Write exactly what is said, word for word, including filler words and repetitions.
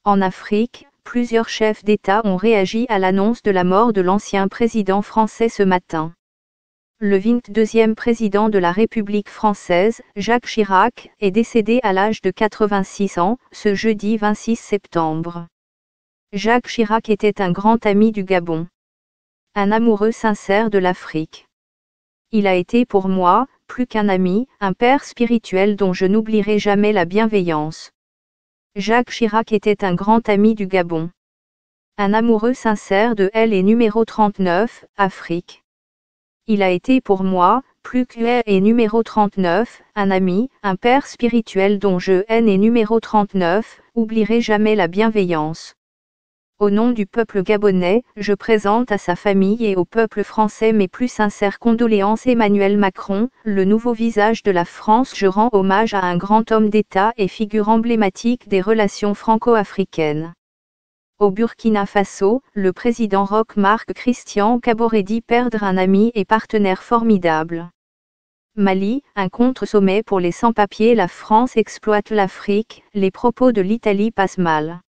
En Afrique, plusieurs chefs d'État ont réagi à l'annonce de la mort de l'ancien président français ce matin. Le vingt-deuxième président de la République française, Jacques Chirac, est décédé à l'âge de quatre-vingt-six ans, ce jeudi vingt-six septembre. Jacques Chirac était un grand ami du Gabon. Un amoureux sincère de l'Afrique. Il a été pour moi, plus qu'un ami, un père spirituel dont je n'oublierai jamais la bienveillance. Jacques Chirac était un grand ami du Gabon. Un amoureux sincère de L et numéro trente-neuf, Afrique. Il a été pour moi, plus que et numéro trente-neuf, un ami, un père spirituel dont je N et numéro trente-neuf, oublierai jamais la bienveillance. Au nom du peuple gabonais, je présente à sa famille et au peuple français mes plus sincères condoléances. Emmanuel Macron, le nouveau visage de la France. Je rends hommage à un grand homme d'État et figure emblématique des relations franco-africaines. Au Burkina Faso, le président Roch Marc Christian Kabore dit perdre un ami et partenaire formidable. Mali, un contre-sommet pour les sans-papiers. La France exploite l'Afrique, les propos de l'Italie passent mal.